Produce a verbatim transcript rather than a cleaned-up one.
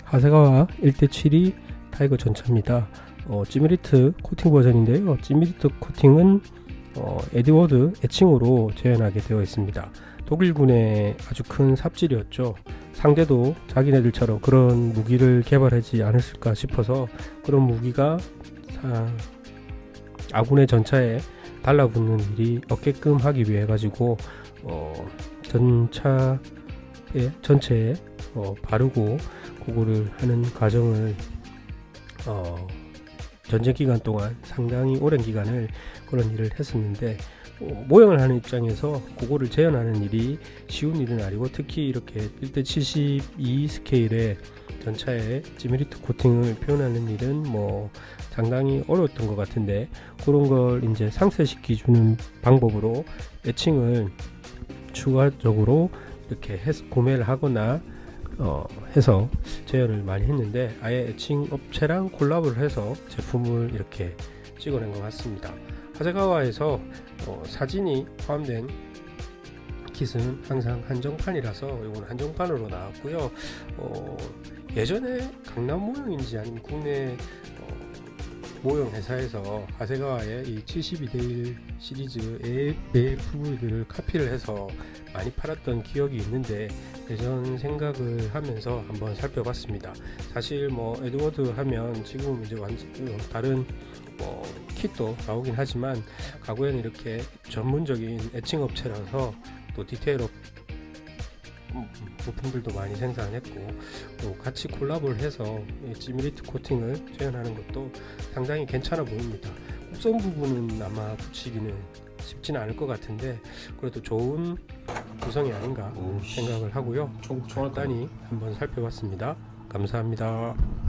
하세가와 일 대 칠이 타이거 전차입니다. 어, 찌미리트 코팅 버전인데요. 찌미리트 코팅은 어, 에드워드 애칭으로 재현하게 되어 있습니다. 독일군의 아주 큰 삽질이었죠. 상대도 자기네들처럼 그런 무기를 개발하지 않았을까 싶어서 그런 무기가 사, 아군의 전차에 달라붙는 일이 없게끔 하기 위해 가지고 어, 전차의 전체에 어, 바르고 그거를 하는 과정을 어, 전쟁 기간 동안 상당히 오랜 기간을 그런 일을 했었는데 어, 모형을 하는 입장에서 그거를 재현하는 일이 쉬운 일은 아니고 특히 이렇게 일 대 칠십이 스케일의 전차에 찌미리트 코팅을 표현하는 일은 뭐 상당히 어려웠던 것 같은데 그런 걸 이제 상쇄시키 주는 방법으로 애칭을 추가적으로 이렇게 해서 구매를 하거나 어, 해서 재현을 많이 했는데 아예 애칭 업체랑 콜라보를 해서 제품을 이렇게 찍어낸 것 같습니다. 하세가와에서 어, 사진이 포함된 킷은 항상 한정판이라서 이건 한정판으로 나왔고요. 어, 예전에 강남 모형인지 아니면 국내 어, 모형 회사에서 하세가와의 이 칠십이 대 일 시리즈 에이에프브이들을 카피를 해서 많이 팔았던 기억이 있는데 예전 생각을 하면서 한번 살펴봤습니다. 사실 뭐 에드워드 하면 지금 이제 완전 다른 뭐 킷도 나오긴 하지만 과거에는 이렇게 전문적인 애칭 업체라서 또 디테일업 부품들도 많이 생산했고 또 같이 콜라보를 해서 찌미리트 코팅을 재현하는 것도 상당히 괜찮아 보입니다. 곡선 부분은 아마 붙이기는 쉽지는 않을 것 같은데 그래도 좋은 구성이 아닌가 생각을 하고요. 간단히 한번 살펴봤습니다. 감사합니다.